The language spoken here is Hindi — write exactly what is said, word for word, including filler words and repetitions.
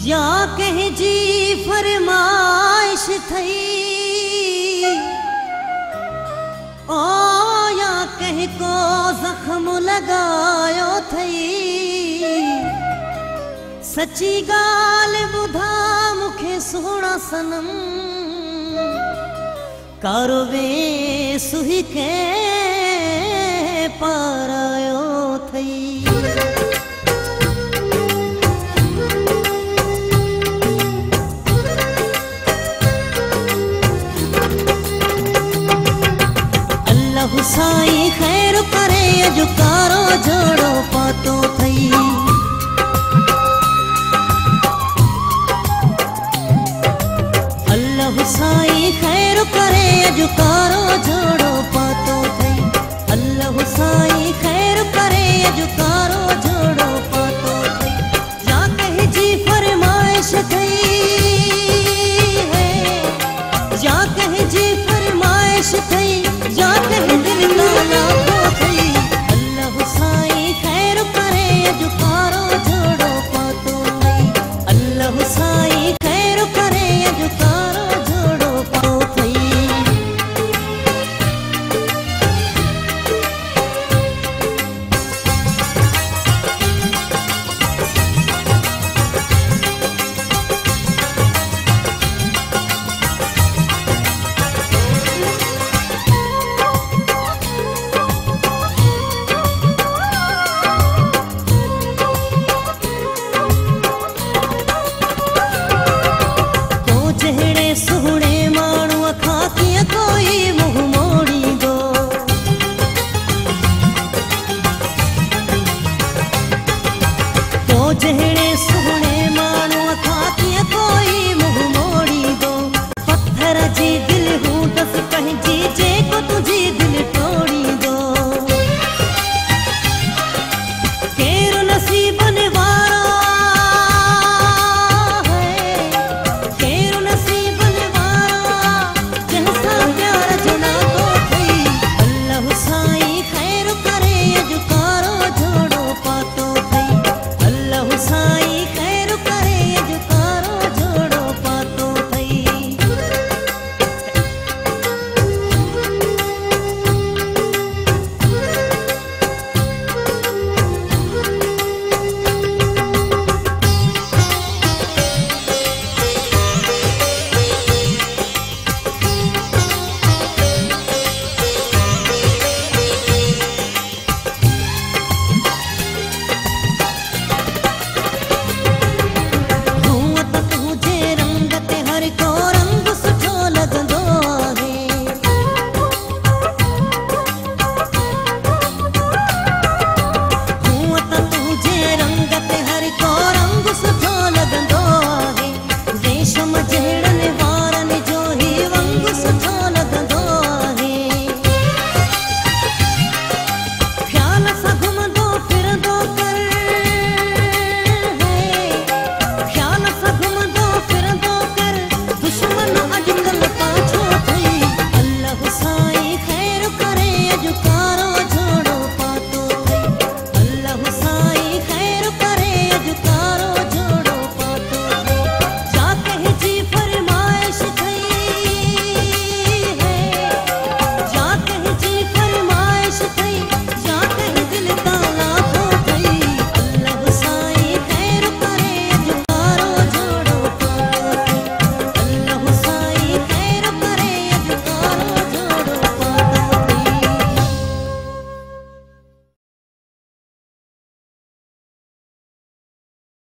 या कह जी फरमाइश थई ओ या कह को जख्म लगायो थई सच्ची गाल बुधा मुखे सोना सनम कारो वे सुही के पारायो थई साईं खैर करे अजुकारो जोड़ो पातो थई अल्लाह साईं खैर करे अजुकारो जोड़ो पातो थई अल्लाह साईं खैर करे अजुकारो जोड़ो पातो थई या कह जी फरमाइश थई है या कह जी फरमाइश थई या कह दिल लाला थई अल्लाह साईं खैर करे अजुकारो जोड़ो पातो थई अल्लाह साईं खैर करे अजुकारो जोड़ो पातो थई सोहणे माण्हू अखा कीअं कोई मुंहुं मोड़ींदो तो जहिड़े सोहणे माण्हू अखा कीअं कोई मुंहुं मोड़ींदो पत्थर जी दिलि हूं दस पंहिंजी जेको तुंहिंजी दिलि टोड़ींदो केरु नसीबनि वारो रंग ते हर को रंग